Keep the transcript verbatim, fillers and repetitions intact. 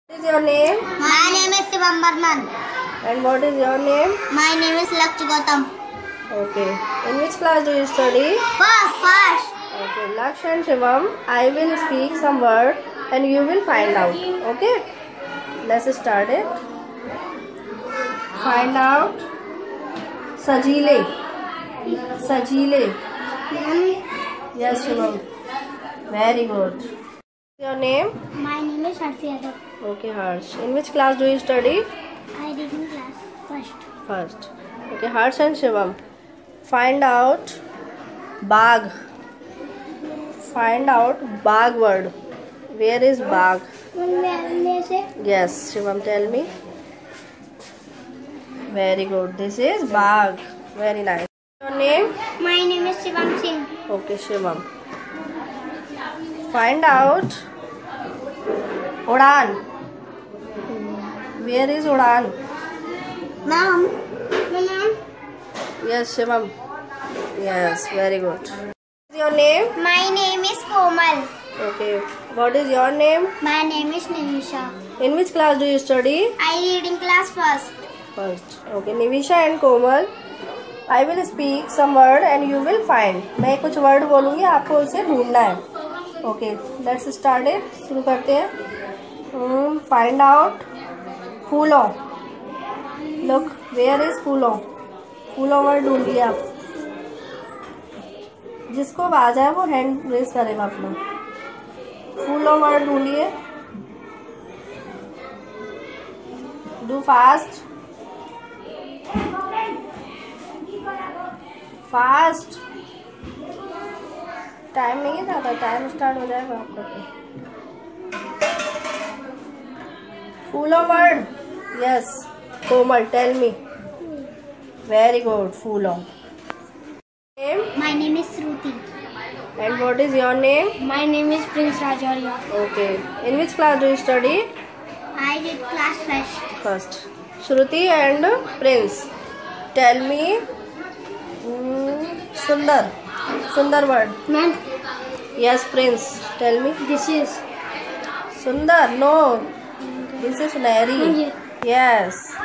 What is your name? My name is Shivam Barman. And what is your name? My name is Lakshya Gautam. Okay. In which class do you study? First, first. Okay. Lakshya and Shivam, I will speak some word and you will find out. Okay. Let's start it. Find out. Sajile. Sajile. Yes, Shivam. Very good. Your name? My name is Harsh. Okay, Harsh. In which class do you study? I read in class first. First. Okay, Harsh and Shivam. Find out bag. Find out bag word. Where is bag? Yes, Shivam, tell me. Very good. This is bag. Very nice. Your name? My name is Shivam Singh. Okay, Shivam. Find out Udan. Where is Udan? Ma'am. Ma'am. Yes, Shivam. Yes, very good. What is your name? My name is Komal. Okay. What is your name? My name is Nivisha. In which class do you study? I read in class first. First. Okay. Nivisha and Komal. I will speak some word and you will find. मैं कुछ word बोलूँगी, आपको उसे ढूंढना है. Okay. Let's start it. शुरू करते हैं. Hmm, find out फूलों. Look, where is फूलों? फूलों word ढूंढिए आप. जिसको आवाज आए वो हैंड रेस करेगा अपना. फूलों word ढूंढिए. Do fast. फास्ट. टाइम नहीं था, टाइम स्टार्ट हो जाएगा आपका. फूलों word. Yes, Komal, tell me. Very good. फूलों. My name is Shruti. And what is your name? My name is Prince Rajoria. Okay. In which class do you study? I read class first. First. Shruti and Prince. Tell me. Hmm, Sundar. Sundar word. Ma'am. Yes, Prince. Tell me. This is Sundar. No. This is Nehri. Ma'am, Yes.